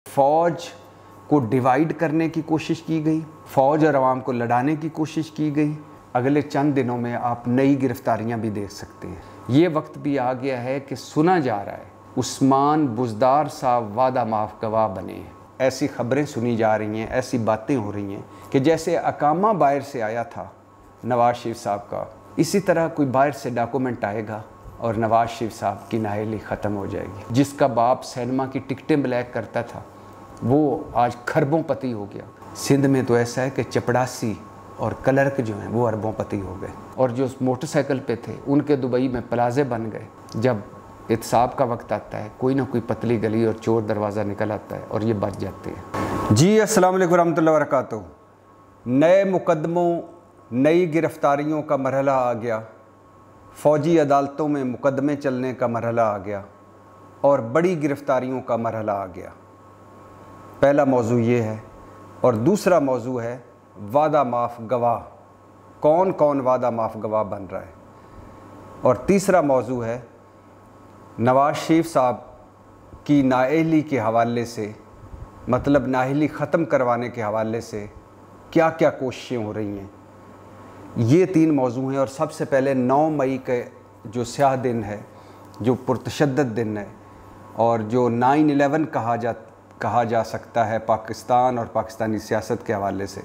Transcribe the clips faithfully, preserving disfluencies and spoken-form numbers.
फ़ौज को डिवाइड करने की कोशिश की गई, फ़ौज और अवाम को लड़ाने की कोशिश की गई। अगले चंद दिनों में आप नई गिरफ्तारियां भी देख सकते हैं। ये वक्त भी आ गया है कि सुना जा रहा है उस्मान बुज़दार साहब वादा माफ़ गवाह बने हैं। ऐसी खबरें सुनी जा रही हैं, ऐसी बातें हो रही हैं कि जैसे अकामा बाहर से आया था नवाज़ शरीफ साहब का, इसी तरह कोई बाहर से डॉक्यूमेंट आएगा और नवाज़ शरीफ साहब की नाअहली ख़त्म हो जाएगी। जिसका बाप सिनेमा की टिकटें ब्लैक करता था वो आज खरबों पति हो गया। सिंध में तो ऐसा है कि चपड़ासी और क्लर्क जो हैं वो अरबों पति हो गए, और जो मोटरसाइकिल पे थे उनके दुबई में प्लाजे बन गए। जब एहतसाब का वक्त आता है कोई ना कोई पतली गली और चोर दरवाज़ा निकल आता है और ये बच जाते हैं। जी अस्सलाम वालेकुम रहमतुल्लाहि व बरकातहू। नए मुकदमों, नई गिरफ्तारियों का मरहला आ गया, फ़ौजी अदालतों में मुकदमे चलने का मरहला आ गया और बड़ी गिरफ्तारियों का मरहला आ गया। पहला मौजू ये है, और दूसरा मौजू है वादा माफ़ गवाह, कौन कौन वादा माफ़ गवाह बन रहा है। और तीसरा मौजू है नवाज़ शरीफ साहब की नाअहली के हवाले से, मतलब नाअहली ख़त्म करवाने के हवाले से क्या क्या कोशिशें हो रही हैं। ये तीन मौजू हैं। और सबसे पहले नौ मई के जो स्याह दिन है, जो पुरतशद्दद दिन है और जो नाइन इलेवन कहा जा कहा जा सकता है पाकिस्तान और पाकिस्तानी सियासत के हवाले से,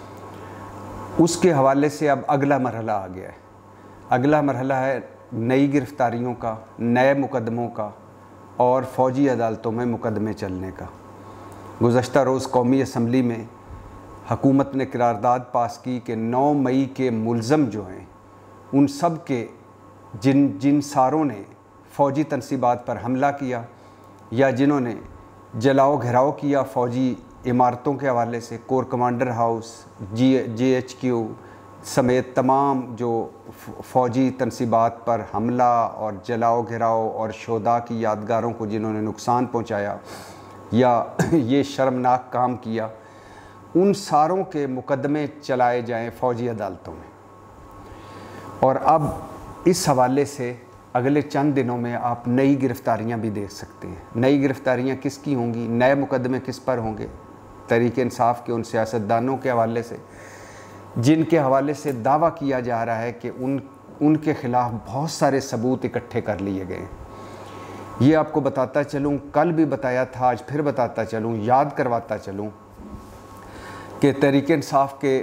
उसके हवाले से अब अगला मरहला आ गया है। अगला मरहला है नई गिरफ्तारियों का, नए मुकदमों का और फ़ौजी अदालतों में मुकदमे चलने का। गुज़श्ता रोज़ कौमी असम्बली में हुकूमत ने करारदाद पास की कि नौ मई के मुलज़म जो हैं उन सब के जिन जिन सारों ने फ़ौजी तनसीबात पर हमला किया या जिन्होंने जलाओ घेराव किया फ़ौजी इमारतों के हवाले से, core commander house, G J H Q समेत तमाम जो फ़ौजी तनसीबात पर हमला और जलाओ घेराव और शोदा की यादगारों को जिन्होंने नुकसान पहुंचाया या ये शर्मनाक काम किया, उन सारों के मुकदमे चलाए जाएं फ़ौजी अदालतों में। और अब इस हवाले से अगले चंद दिनों में आप नई गिरफ्तारियां भी देख सकते हैं। नई गिरफ्तारियां किसकी होंगी, नए मुकदमे किस पर होंगे? तहरीक इंसाफ के उन सियासतदानों के हवाले से जिनके हवाले से दावा किया जा रहा है कि उन उनके ख़िलाफ़ बहुत सारे सबूत इकट्ठे कर लिए गए। ये आपको बताता चलूँ, कल भी बताया था, आज फिर बताता चलूँ, याद करवाता चलूँ कि तहरीक इंसाफ के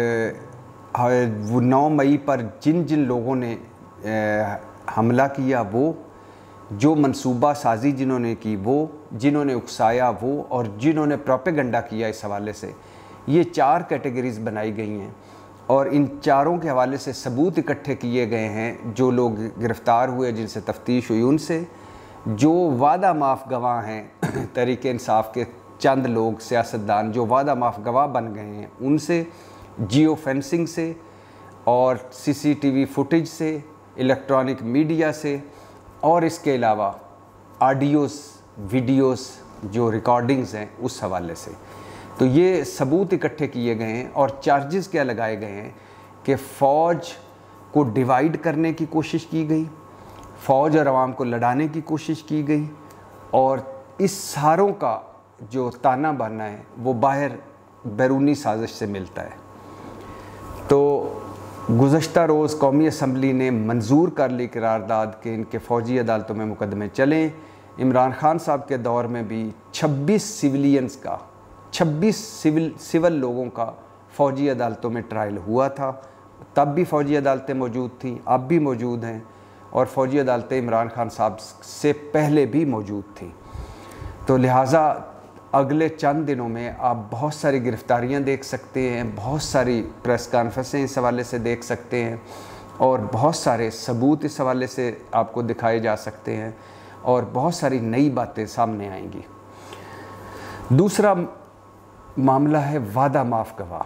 वो नौ मई पर जिन जिन लोगों ने ए, हमला किया, वो जो मंसूबा साजी जिन्होंने की, वो जिन्होंने उकसाया वो, और जिन्होंने प्रोपेगेंडा किया, इस हवाले से ये चार कैटेगरीज़ बनाई गई हैं और इन चारों के हवाले से सबूत इकट्ठे किए गए हैं। जो लोग गिरफ़्तार हुए, जिनसे तफ्तीश हुई, उनसे जो वादा माफ़ गवाह हैं, तहरीक इंसाफ के चंद लोग सियासतदान जो वादा माफ़ गवाह बन गए हैं, उनसे, जियो फेंसिंग से और सीसीटीवी फुटेज से, इलेक्ट्रॉनिक मीडिया से, और इसके अलावा ऑडियोज़, वीडियोज़ जो रिकॉर्डिंग्स हैं उस हवाले से। तो ये सबूत इकट्ठे किए गए हैं और चार्जेस क्या लगाए गए हैं कि फ़ौज को डिवाइड करने की कोशिश की गई, फ़ौज और अवाम को लड़ाने की कोशिश की गई, और इस सारों का जो ताना बाना है वो बाहर बैरूनी साजिश से मिलता है। तो गुज़श्ता रोज़ कौमी असम्बली ने मंजूर कर ली करारदाद के इनके फ़ौजी अदालतों में मुकदमे चलें। इमरान खान साहब के दौर में भी छब्बीस सिविलियंस का, छब्बीस सिविल सिविल लोगों का फ़ौजी अदालतों में ट्रायल हुआ था। तब भी फ़ौजी अदालतें मौजूद थीं, अब भी मौजूद हैं, और फ़ौजी अदालतें इमरान खान साहब से पहले भी मौजूद थीं। तो लिहाजा अगले चंद दिनों में आप बहुत सारी गिरफ़्तारियां देख सकते हैं, बहुत सारी प्रेस कॉन्फ्रेंसें इस हवाले से देख सकते हैं, और बहुत सारे सबूत इस हवाले से आपको दिखाए जा सकते हैं, और बहुत सारी नई बातें सामने आएंगी। दूसरा मामला है वादा माफ़ गवाह।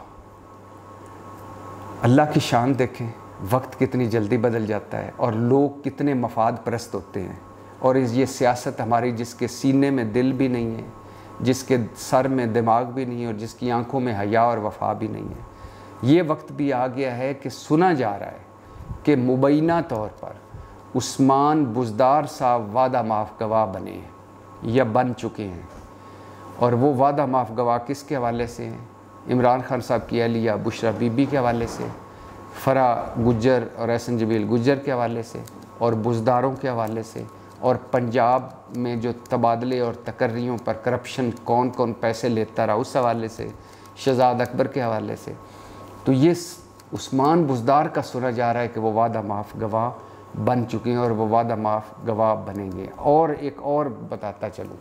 अल्लाह की शान देखें, वक्त कितनी जल्दी बदल जाता है और लोग कितने मफाद परस्त होते हैं, और इस ये सियासत हमारी जिसके सीने में दिल भी नहीं है, जिसके सर में दिमाग भी नहीं है, और जिसकी आंखों में हया और वफा भी नहीं है, ये वक्त भी आ गया है कि सुना जा रहा है कि मुबैना तौर पर उस्मान बुज़दार साहब वादा माफ़ गवाह बने हैं या बन चुके हैं। और वो वादा माफ़ गवाह किसके हवाले से हैं? इमरान खान साहब की अहलिया बुशरा बीबी के हवाले से, फ़रा गुज्जर और एहसन जमील गुज्जर के हवाले से, और बुज़दारों के हवाले से, और पंजाब में जो तबादले और तकर्रियों पर करप्शन कौन कौन पैसे लेता रहा उस हवाले से, शहजाद अकबर के हवाले से। तो ये उस्मान बुज़दार का सुना जा रहा है कि वो वादा माफ़ गवाह बन चुके हैं और वो वादा माफ़ गवाह बनेंगे। और एक और बताता चलूँ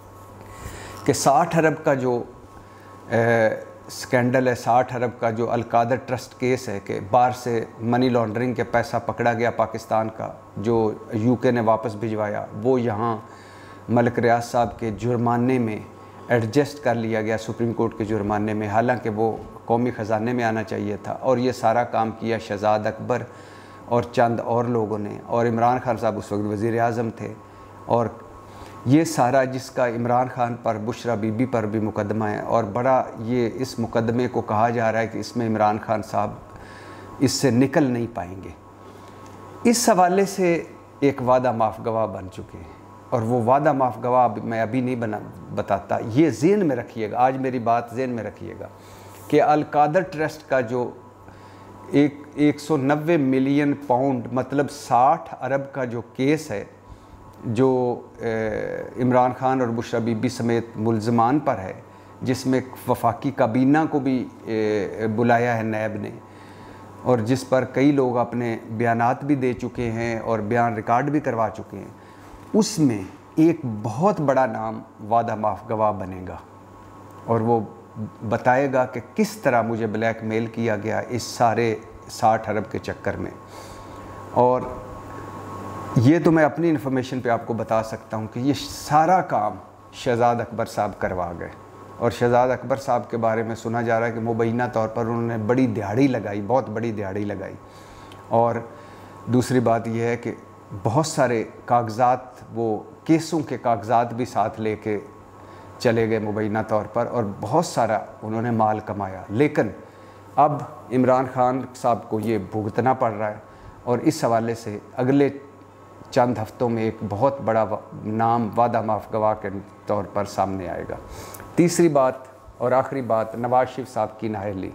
कि साठ अरब का जो स्कैंडल है, साठ अरब का जो अलकादर ट्रस्ट केस है कि बाहर से मनी लॉन्ड्रिंग के पैसा पकड़ा गया पाकिस्तान का, जो यूके ने वापस भिजवाया, वो यहाँ मलिक रियाज साहब के जुर्माने में एडजस्ट कर लिया गया, सुप्रीम कोर्ट के जुर्माने में, हालांकि वो कौमी ख़जाने में आना चाहिए था। और ये सारा काम किया शहजाद अकबर और चंद और लोगों ने, और इमरान खान साहब उस वक्त वज़ीर आज़म थे। और ये सारा जिसका इमरान खान पर, बुशरा बीबी पर भी मुकदमा है, और बड़ा ये इस मुकदमे को कहा जा रहा है कि इसमें इमरान खान साहब इससे निकल नहीं पाएंगे। इस हवाले से एक वादा माफ़ गवाह बन चुके हैं, और वो वादा माफ़ गवाह मैं अभी नहीं बना बताता, ये ज़हन में रखिएगा, आज मेरी बात ज़हन में रखिएगा कि अलकादर ट्रस्ट का जो एक एक सौ नब्बे मिलियन पाउंड मतलब साठ अरब का जो केस है, जो इमरान खान और बुशरा बीबी समेत मुल्ज़मान पर है, जिसमें वफाकी काबीना को भी बुलाया है नैब ने, और जिस पर कई लोग अपने बयानात भी दे चुके हैं और बयान रिकॉर्ड भी करवा चुके हैं, उसमें एक बहुत बड़ा नाम वादा माफ़ गवाह बनेगा और वो बताएगा कि किस तरह मुझे ब्लैकमेल किया गया इस सारे साठ अरब के चक्कर में। और ये तो मैं अपनी इन्फॉर्मेशन पे आपको बता सकता हूँ कि ये सारा काम शहजाद अकबर साहब करवा गए। और शहजाद अकबर साहब के बारे में सुना जा रहा है कि मुबैना तौर पर उन्होंने बड़ी दिहाड़ी लगाई, बहुत बड़ी दिहाड़ी लगाई। और दूसरी बात यह है कि बहुत सारे कागजात, वो केसों के कागजात भी साथ लेके चले गए मुबैना तौर पर, और बहुत सारा उन्होंने माल कमाया। लेकिन अब इमरान खान साहब को ये भुगतना पड़ रहा है, और इस हवाले से अगले चंद हफ्तों में एक बहुत बड़ा नाम वादा माफ़ गवाह के तौर पर सामने आएगा। तीसरी बात और आखिरी बात, नवाज शरीफ साहब की नाअहली।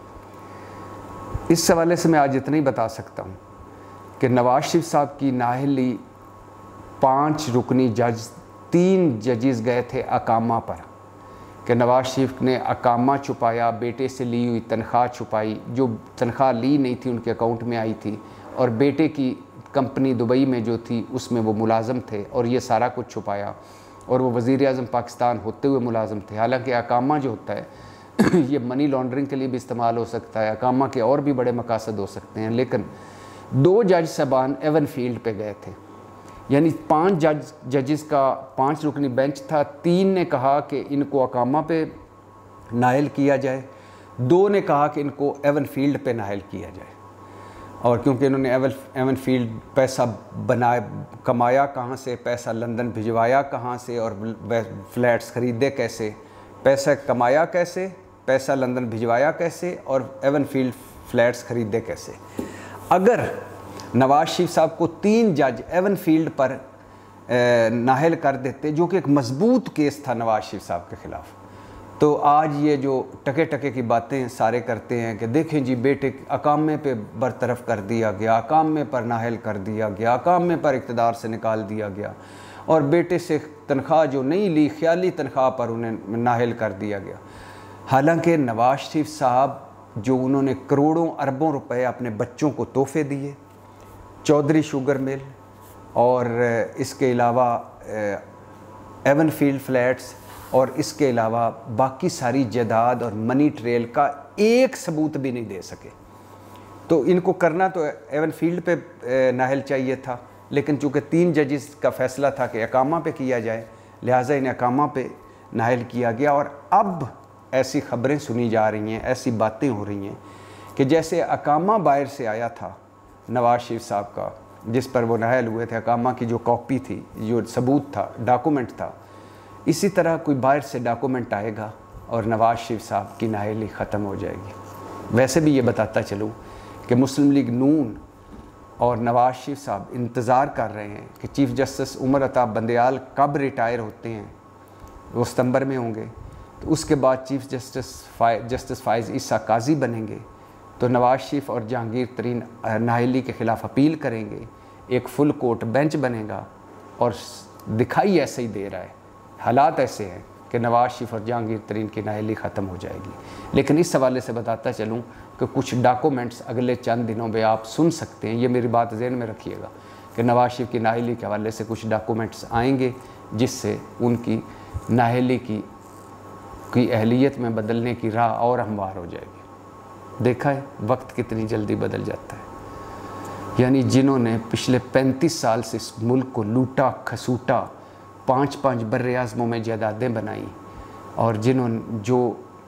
इस हवाले से मैं आज इतना ही बता सकता हूँ कि नवाज शरीफ साहब की नाअहली, पाँच रुकनी जज, तीन जजेस गए थे अकामा पर कि नवाज शरीफ ने अकामा छुपाया, बेटे से ली हुई तनख्वाह छुपाई, जो तनख्वाह ली नहीं थी उनके अकाउंट में आई थी, और बेटे की कंपनी दुबई में जो थी उसमें वो मुलाजम थे, और ये सारा कुछ छुपाया, और वो वज़ीर आज़म पाकिस्तान होते हुए मुलाजम थे। हालांकि अकामा जो होता है ये मनी लॉन्ड्रिंग के लिए भी इस्तेमाल हो सकता है, अकामा के और भी बड़े मकासद हो सकते हैं। लेकिन दो जज साहबान एवन फील्ड पे गए थे, यानी पांच जज जजेस का पांच रुकनी बेंच था। तीन ने कहा कि इनको अकामा पे नायल किया जाए, दो ने कहा कि इनको एवन फील्ड पे नायल किया जाए। और क्योंकि इन्होंने एवन एवन फील्ड पैसा बनाया, कमाया कहाँ से, पैसा लंदन भिजवाया कहाँ से, और फ्लैट्स ख़रीदे कैसे, पैसा कमाया कैसे, पैसा लंदन भिजवाया कैसे, और एवन फील्ड फ्लैट्स ख़रीदे कैसे। अगर नवाज शरीफ साहब को तीन जज एवन फील्ड पर नाहल कर देते, जो कि एक मजबूत केस था नवाज शरीफ साहब के ख़िलाफ़, तो आज ये जो टके टके की बातें सारे करते हैं कि देखें जी बेटे अकामे पे बरतरफ कर दिया गया, अकामे पर नाहल कर दिया गया, अकामे पर इक़्तिदार से निकाल दिया गया, और बेटे से तनख्वाह जो नहीं ली, ख्याली तनख्वाह पर उन्हें नाहल कर दिया गया। हालांकि नवाज शरीफ साहब जो उन्होंने करोड़ों अरबों रुपए अपने बच्चों को तोहफे दिए, चौधरी शुगर मिल और इसके अलावा एवन फील्ड फ्लैट्स और इसके अलावा बाकी सारी जायदाद और मनी ट्रेल का एक सबूत भी नहीं दे सके। तो इनको करना तो एवन फील्ड पे नाहल चाहिए था, लेकिन चूँकि तीन जजेस का फ़ैसला था कि अकामा पे किया जाए, लिहाजा इन्हें अकामा पे नाहल किया गया। और अब ऐसी ख़बरें सुनी जा रही हैं, ऐसी बातें हो रही हैं कि जैसे अकामा बाहर से आया था नवाज शरीफ साहब का, जिस पर वो नाहल हुए थे, अकामा की जो कॉपी थी, जो सबूत था, डॉक्यूमेंट था, इसी तरह कोई बाहर से डॉक्यूमेंट आएगा और नवाज शरीफ साहब की नाअहली ख़त्म हो जाएगी। वैसे भी ये बताता चलूँ कि मुस्लिम लीग नून और नवाज शरीफ साहब इंतज़ार कर रहे हैं कि चीफ़ जस्टिस उमर अता बंदयाल कब रिटायर होते हैं, वो सितंबर में होंगे। तो उसके बाद chief justice justice Faez Isa Qazi बनेंगे। तो नवाज शरीफ और जहांगीर तरीन नाहली के ख़िलाफ़ अपील करेंगे, एक फुल कोर्ट बेंच बनेगा और दिखाई ऐसे ही दे रहा है, हालात ऐसे हैं कि नवाज शरीफ और जहांगीर तरीन की नाहली ख़त्म हो जाएगी। लेकिन इस हवाले से बताता चलूँ कि कुछ डॉक्यूमेंट्स अगले चंद दिनों में आप सुन सकते हैं, ये मेरी बात ज़हन में रखिएगा कि नवाज शरीफ की नाहली के हवाले से कुछ डॉक्यूमेंट्स आएंगे जिससे उनकी नाहली की की अहलियत में बदलने की राह और हमवार हो जाएगी। देखा है वक्त कितनी जल्दी बदल जाता है। यानी जिन्होंने पिछले पैंतीस साल से इस मुल्क को लूटा खसूटा, पाँच पाँच बर्रे आज़मों में जायदादें बनाई, और जिन्होंने जो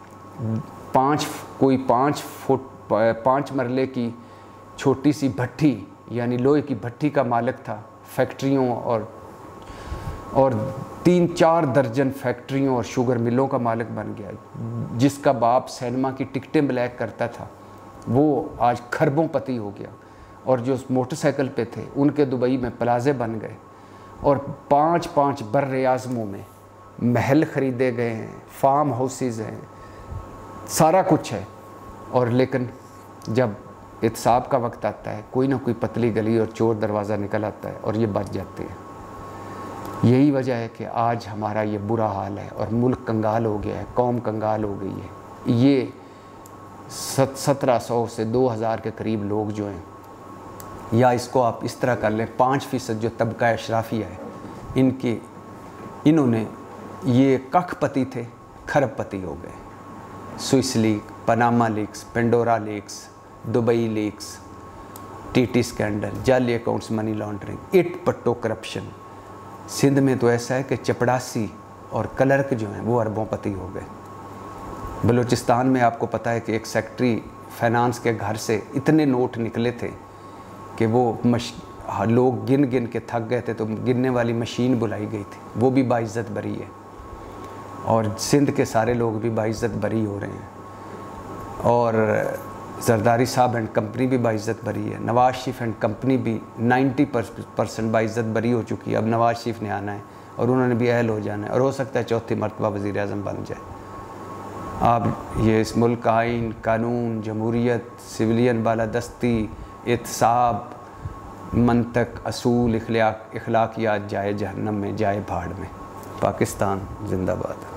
पाँच कोई पाँच फुट पाँच मरले की छोटी सी भट्टी यानी लोहे की भट्टी का मालिक था, फैक्ट्रियों और और तीन चार दर्जन फैक्ट्रियों और शुगर मिलों का मालिक बन गया, जिसका बाप सिनेमा की टिकटें ब्लैक करता था वो आज खरबों पति हो गया, और जो मोटरसाइकिल पे थे उनके दुबई में प्लाजे बन गए, और पाँच पाँच बर्रे आज़मों में महल ख़रीदे गए हैं, फार्म हाउसेस हैं, सारा कुछ है। और लेकिन जब एहतसाब का वक्त आता है कोई ना कोई पतली गली और चोर दरवाज़ा निकल आता है और ये बच जाते हैं। यही वजह है कि आज हमारा ये बुरा हाल है और मुल्क कंगाल हो गया है, कौम कंगाल हो गई है। ये सत सत्रह सौ से दो हज़ार के करीब लोग जो हैं, या इसको आप इस तरह कर लें पाँच फ़ीसद जो तबका अशराफिया है, इनके इन्होंने ये कखपति थे खरबपति हो गए। Swiss leak, Panama leaks, Pandora leaks, Dubai leaks, TT scandal, जाली अकाउंट्स, मनी लॉन्ड्रिंग, इट पट्टो करप्शन। सिंध में तो ऐसा है कि चपड़ासी और क्लर्क जो हैं वो अरबोंपति हो गए। बलूचिस्तान में आपको पता है कि एक सेक्रेटरी फाइनेंस के घर से इतने नोट निकले थे कि वो मश लोग गिन गिन के थक गए थे, तो गिनने वाली मशीन बुलाई गई थी, वो भी बाइज़्ज़त बरी है। और सिंध के सारे लोग भी बाइज़्ज़त बरी हो रहे हैं, और जरदारी साहब एंड कंपनी भी बाइज़्ज़त बरी है। नवाज शरीफ एंड कंपनी भी नब्बे परसेंट बाइज़्ज़त बरी हो चुकी है। अब नवाज शरीफ ने आना है और उन्होंने भी अहल हो जाना है, और हो सकता है चौथी मरतबा वज़ीर आज़म बन जाए। आप ये इस मुल्क का आइन, कानून, जमहूरियत, सिविलियन बालादस्ती, एहतसाब, मंतक, असूल, इखलाक इखलाकियात जाए जहन्नम में, जाए भाड़ में। पाकिस्तान जिंदाबाद।